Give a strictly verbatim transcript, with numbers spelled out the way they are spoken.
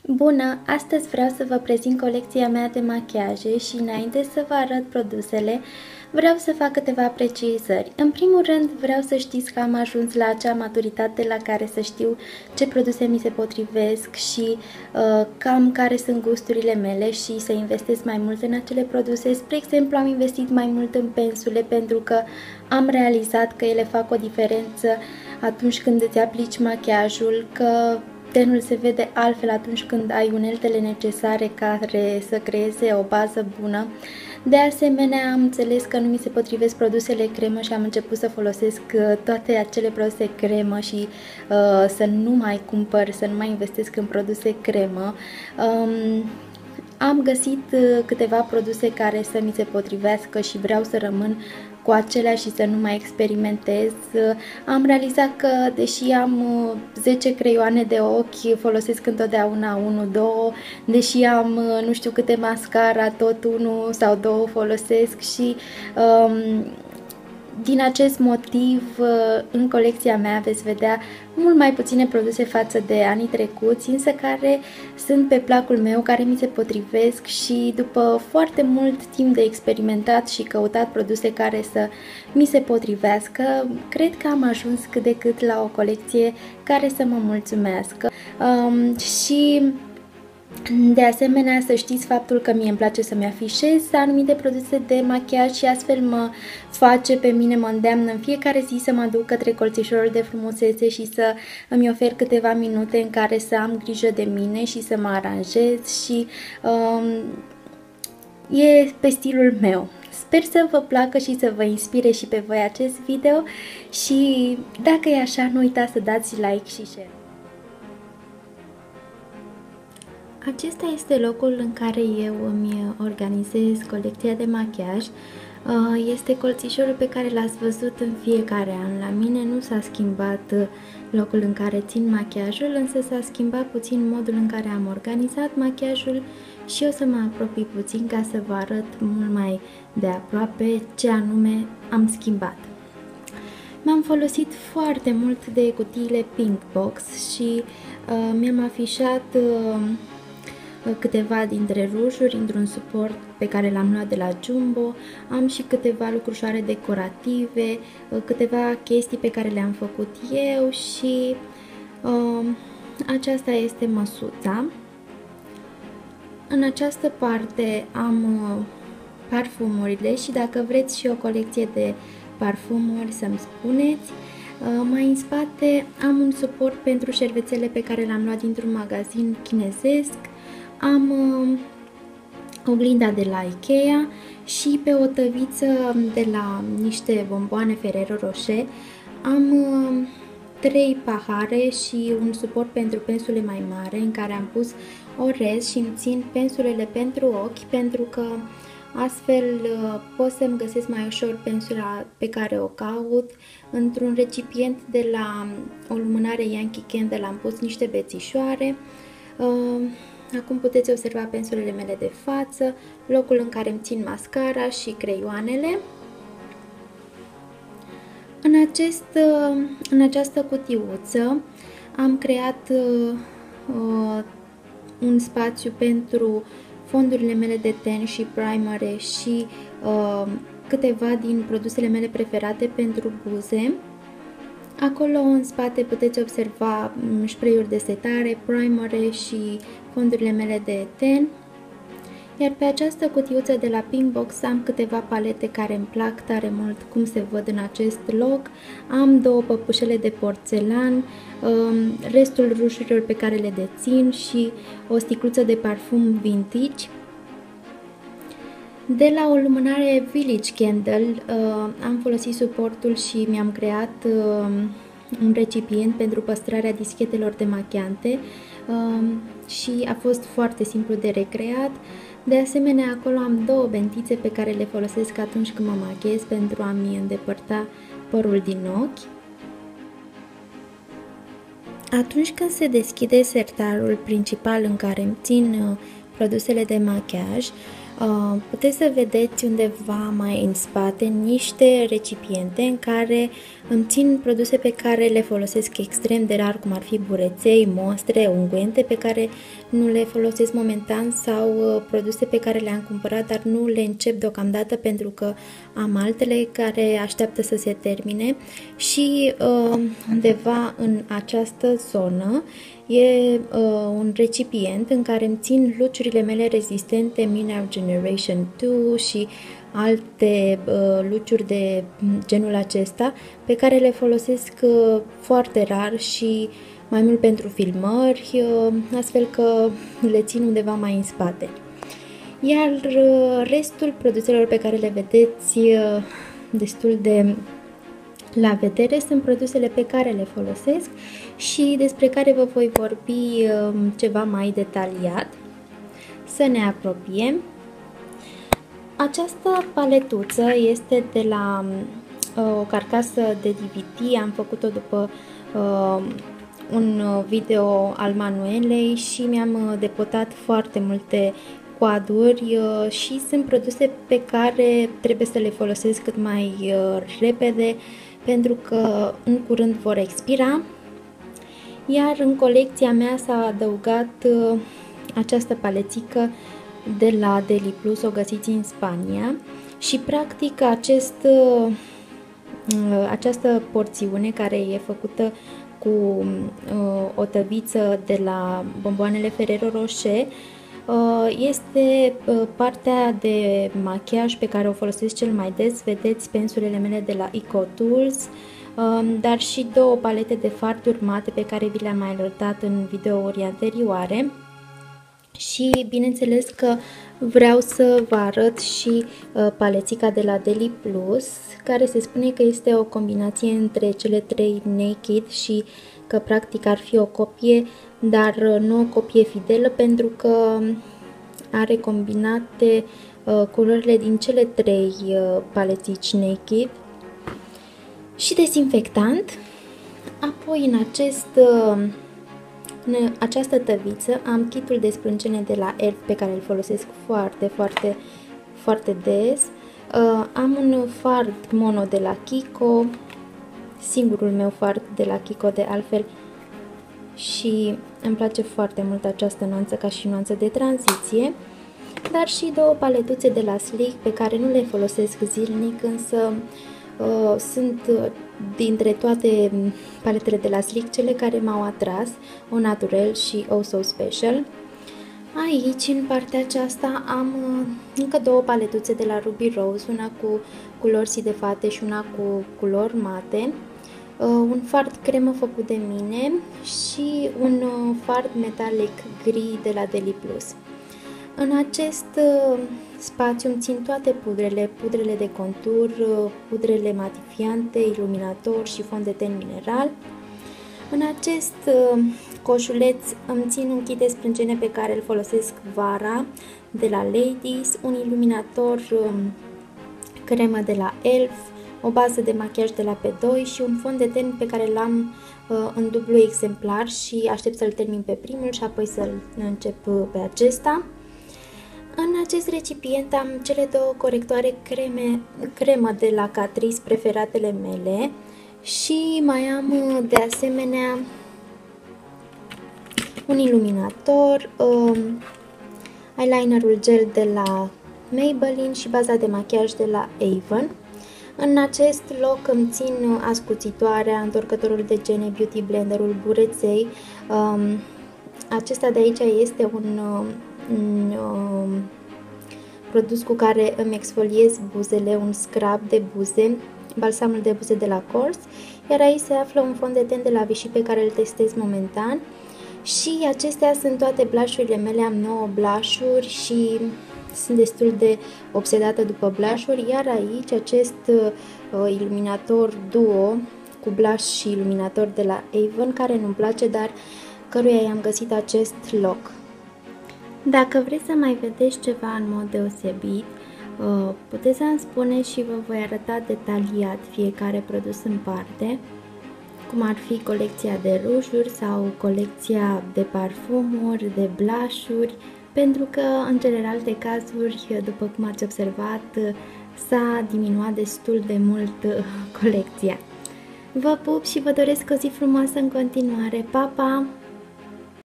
Bună! Astăzi vreau să vă prezint colecția mea de machiaje și înainte să vă arăt produsele, vreau să fac câteva precizări. În primul rând, vreau să știți că am ajuns la acea maturitate la care să știu ce produse mi se potrivesc și uh, cam care sunt gusturile mele și să investesc mai mult în acele produse. Spre exemplu, am investit mai mult în pensule pentru că am realizat că ele fac o diferență atunci când îți aplici machiajul, că tenul se vede altfel atunci când ai uneltele necesare care să creeze o bază bună. De asemenea, am înțeles că nu mi se potrivesc produsele cremă și am început să folosesc toate acele produse cremă și uh, să nu mai cumpăr, să nu mai investesc în produse cremă. Um, am găsit câteva produse care să mi se potrivească și vreau să rămân cu acelea și să nu mai experimentez. Am realizat că, deși am zece creioane de ochi, folosesc întotdeauna unu două, deși am nu știu câte mascara, tot unul sau două folosesc și um, din acest motiv în colecția mea veți vedea mult mai puține produse față de anii trecuți, însă care sunt pe placul meu, care mi se potrivesc și după foarte mult timp de experimentat și căutat produse care să mi se potrivească, cred că am ajuns cât de cât la o colecție care să mă mulțumească. Um, și de asemenea, să știți faptul că mie îmi place să-mi afișez anumite produse de machiaj și astfel mă face pe mine, mă îndeamnă în fiecare zi să mă duc către colțișorul de frumusețe și să îmi ofer câteva minute în care să am grijă de mine și să mă aranjez și um, e pe stilul meu. Sper să vă placă și să vă inspire și pe voi acest video și dacă e așa, nu uitați să dați like și share. Acesta este locul în care eu îmi organizez colecția de machiaj. Este colțișorul pe care l-ați văzut în fiecare an. La mine nu s-a schimbat locul în care țin machiajul, însă s-a schimbat puțin modul în care am organizat machiajul și o să mă apropii puțin ca să vă arăt mult mai de aproape ce anume am schimbat. M-am folosit foarte mult de cutiile Pinkbox și uh, mi-am afișat uh, câteva dintre rujuri într-un suport pe care l-am luat de la Jumbo. Am și câteva lucrușoare decorative, câteva chestii pe care le-am făcut eu și uh, aceasta este măsuța. În această parte am uh, parfumurile și dacă vreți și o colecție de parfumuri să-mi spuneți. Uh, mai în spate am un suport pentru șervețele pe care l-am luat dintr-un magazin chinezesc. Am uh, oglinda de la Ikea și pe o tăviță de la niște bomboane Ferrero Rocher am uh, trei pahare și un suport pentru pensule mai mare în care am pus orez și îmi țin pensulele pentru ochi, pentru că astfel uh, pot să-mi găsesc mai ușor pensula pe care o caut. Într-un recipient de la o lumânare Yankee Candle am pus niște bețișoare. Uh, Acum puteți observa pensulele mele de față, locul în care îmi țin mascara și creioanele. În, acest, în această cutiuță am creat uh, un spațiu pentru fondurile mele de ten și primere și uh, câteva din produsele mele preferate pentru buze. Acolo în spate puteți observa spray-uri de setare, primere și fondurile mele de ten. Iar pe această cutiuță de la Pinkbox am câteva palete care îmi plac tare mult cum se văd în acest loc. Am două păpușele de porțelan, restul rușurilor pe care le dețin și o sticluță de parfum vintage. De la o lumânare Village Candle uh, am folosit suportul și mi-am creat uh, un recipient pentru păstrarea dischetelor demachiante uh, și a fost foarte simplu de recreat. De asemenea, acolo am două bentițe pe care le folosesc atunci când mă maghiez pentru a-mi îndepărta părul din ochi. Atunci când se deschide sertarul principal în care îmi țin uh, produsele de machiaj, Puteți să vedeți undeva mai în spate niște recipiente în care îmi țin produse pe care le folosesc extrem de rar, cum ar fi bureței, mostre, unghiente pe care nu le folosesc momentan sau produse pe care le-am cumpărat, dar nu le încep deocamdată pentru că am altele care așteaptă să se termine. Și undeva în această zonă e uh, un recipient în care îmi țin luciurile mele rezistente Mineral Generation doi și alte uh, luciuri de genul acesta pe care le folosesc uh, foarte rar și mai mult pentru filmări, uh, astfel că le țin undeva mai în spate. Iar uh, restul produselor pe care le vedeți uh, destul de la vedere sunt produsele pe care le folosesc și despre care vă voi vorbi ceva mai detaliat. Să ne apropiem. Această paletuță este de la o carcasă de D V D, am făcut-o după uh, un video al Manuelei și mi-am depotat foarte multe coaduri uh, și sunt produse pe care trebuie să le folosesc cât mai uh, repede, pentru că în curând vor expira. Iar în colecția mea s-a adăugat uh, această palețică de la Deli Plus, o găsiți în Spania și practic acest, uh, această porțiune care e făcută cu uh, o tăviță de la bomboanele Ferrero Rocher este partea de machiaj pe care o folosesc cel mai des. Vedeți pensulele mele de la Eco Tools, dar și două palete de farduri mate pe care vi le-am mai arătat în videouri anterioare. Și bineînțeles că vreau să vă arăt și palețica de la Deli Plus, care se spune că este o combinație între cele trei Naked și că practic ar fi o copie, dar nu o copie fidelă, pentru că are combinate uh, culorile din cele trei uh, paletici Naked și dezinfectant. Apoi în, acest, uh, în această tăviță am kitul de sprâncene de la Elf pe care îl folosesc foarte, foarte, foarte des. Uh, am un fard mono de la Kiko, singurul meu fard de la Kiko de altfel, și îmi place foarte mult această nuanță ca și nuanță de tranziție, dar și două paletuțe de la Sleek pe care nu le folosesc zilnic, însă uh, sunt dintre toate paletele de la Sleek cele care m-au atras, O Naturel și Oh So Special. Aici, în partea aceasta, am uh, încă două paletuțe de la Ruby Rose, una cu culori sidefate și una cu culori mate. Uh, un fard cremă făcut de mine și un uh, fard metalic gri de la Deli Plus. În acest uh, spațiu îmi țin toate pudrele, pudrele de contur, uh, pudrele matifiante, iluminator și fond de ten mineral. În acest uh, coșuleț îmi țin un kit de sprâncene pe care îl folosesc vara de la Ladies, un iluminator uh, cremă de la Elf, o bază de machiaj de la P doi și un fond de ten pe care l-am uh, în dublu exemplar și aștept să-l termin pe primul și apoi să-l încep uh, pe acesta. În acest recipient am cele două corectoare creme, cremă de la Catrice, preferatele mele, și mai am uh, de asemenea un iluminator, uh, eyelinerul gel de la Maybelline și baza de machiaj de la Avon. În acest loc îmi țin ascuțitoarea, întorcătorul de gene, beauty blenderul, bureței. Um, acesta de aici este un, un um, produs cu care îmi exfoliez buzele, un scrub de buze, balsamul de buze de la Kors, iar aici se află un fond de ten de la Vichy pe care îl testez momentan. Și acestea sunt toate blush-urile mele, am nouă blush-uri și sunt destul de obsedată după blush-uri, iar aici acest uh, iluminator duo cu blush și iluminator de la Avon, care nu-mi place, dar căruia i-am găsit acest loc. Dacă vreți să mai vedeți ceva în mod deosebit, uh, puteți să-mi spuneți și vă voi arăta detaliat fiecare produs în parte, cum ar fi colecția de rujuri sau colecția de parfumuri, de blush-uri, pentru că, în general de cazuri, după cum ați observat, s-a diminuat destul de mult colecția. Vă pup și vă doresc o zi frumoasă în continuare. Pa, pa!